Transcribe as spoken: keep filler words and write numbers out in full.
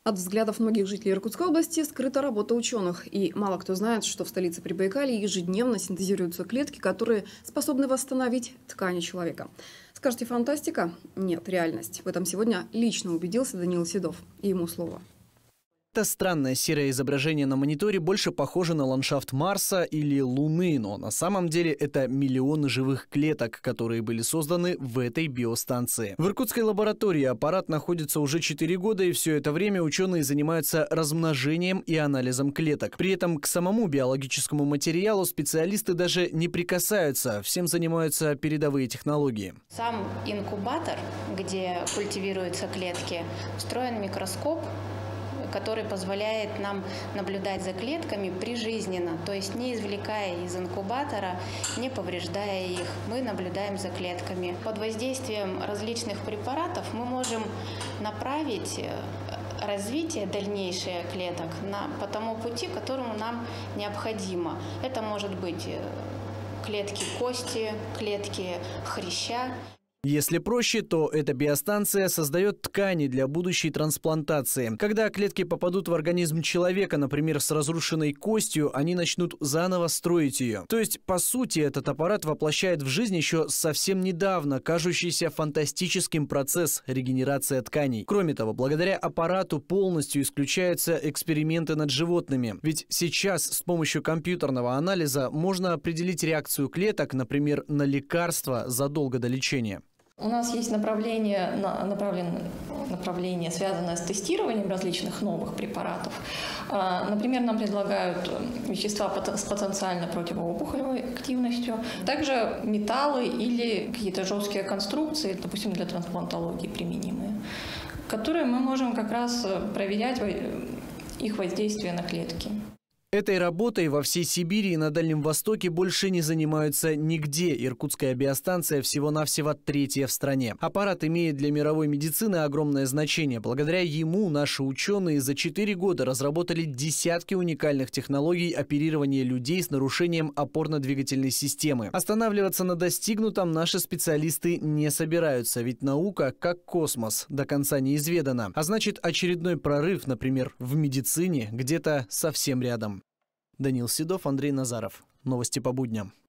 От взглядов многих жителей Иркутской области скрыта работа ученых. И мало кто знает, что в столице Прибайкалья ежедневно синтезируются клетки, которые способны восстановить ткани человека. Скажете, фантастика? Нет, реальность. В этом сегодня лично убедился Даниил Седов. И ему слово. Это странное серое изображение на мониторе больше похоже на ландшафт Марса или Луны, но на самом деле это миллионы живых клеток, которые были созданы в этой биостанции. В иркутской лаборатории аппарат находится уже четыре года, и все это время ученые занимаются размножением и анализом клеток. При этом к самому биологическому материалу специалисты даже не прикасаются, всем занимаются передовые технологии. Сам инкубатор, где культивируются клетки, встроен микроскоп, который позволяет нам наблюдать за клетками прижизненно, то есть не извлекая из инкубатора, не повреждая их. Мы наблюдаем за клетками. Под воздействием различных препаратов мы можем направить развитие дальнейшее клеток на, по тому пути, которому нам необходимо. Это может быть клетки кости, клетки хряща. Если проще, то эта биостанция создает ткани для будущей трансплантации. Когда клетки попадут в организм человека, например, с разрушенной костью, они начнут заново строить ее. То есть, по сути, этот аппарат воплощает в жизнь еще совсем недавно кажущийся фантастическим процесс регенерации тканей. Кроме того, благодаря аппарату полностью исключаются эксперименты над животными. Ведь сейчас с помощью компьютерного анализа можно определить реакцию клеток, например, на лекарства задолго до лечения. У нас есть направление, направленное, направление, связанное с тестированием различных новых препаратов. Например, нам предлагают вещества с потенциально противоопухолевой активностью, также металлы или какие-то жесткие конструкции, допустим, для трансплантологии применимые, которые мы можем как раз проверять их воздействие на клетки. Этой работой во всей Сибири и на Дальнем Востоке больше не занимаются нигде. Иркутская биостанция всего-навсего третья в стране. Аппарат имеет для мировой медицины огромное значение. Благодаря ему наши ученые за четыре года разработали десятки уникальных технологий оперирования людей с нарушением опорно-двигательной системы. Останавливаться на достигнутом наши специалисты не собираются, ведь наука, как космос, до конца неизведана. А значит, очередной прорыв, например, в медицине, где-то совсем рядом. Даниил Седов, Андрей Назаров. Новости по будням.